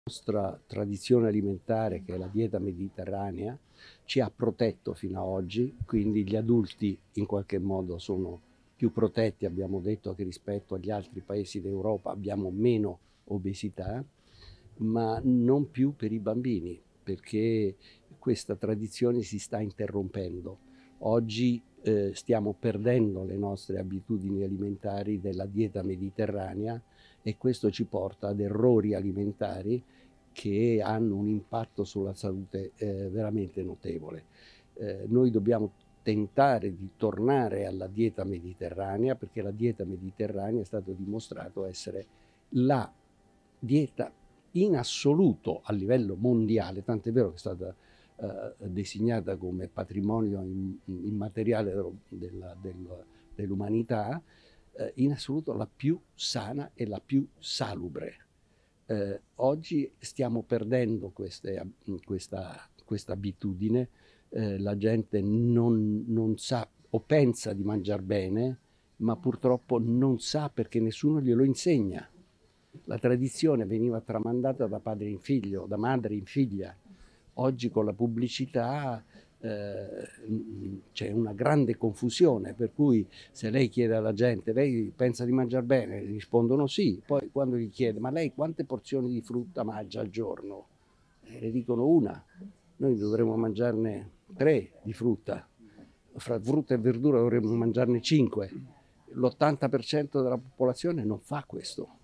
La nostra tradizione alimentare, che è la dieta mediterranea, ci ha protetto fino ad oggi, quindi gli adulti in qualche modo sono più protetti, abbiamo detto che rispetto agli altri paesi d'Europa abbiamo meno obesità, ma non più per i bambini, perché questa tradizione si sta interrompendo. Oggi stiamo perdendo le nostre abitudini alimentari della dieta mediterranea e questo ci porta ad errori alimentari che hanno un impatto sulla salute veramente notevole. Noi dobbiamo tentare di tornare alla dieta mediterranea, perché la dieta mediterranea è stato dimostrato essere la dieta in assoluto a livello mondiale, tant'è vero che è stata designata come patrimonio immateriale dell'umanità, in assoluto la più sana e la più salubre. Oggi stiamo perdendo questa abitudine, la gente non sa o pensa di mangiare bene, ma purtroppo non sa perché nessuno glielo insegna. La tradizione veniva tramandata da padre in figlio, da madre in figlia. Oggi con la pubblicità c'è una grande confusione, per cui se lei chiede alla gente, lei pensa di mangiare bene? Rispondono sì. Poi quando gli chiede, ma lei quante porzioni di frutta mangia al giorno? Le dicono una. Noi dovremmo mangiarne 3 di frutta. Fra frutta e verdura dovremmo mangiarne 5. L'80% della popolazione non fa questo.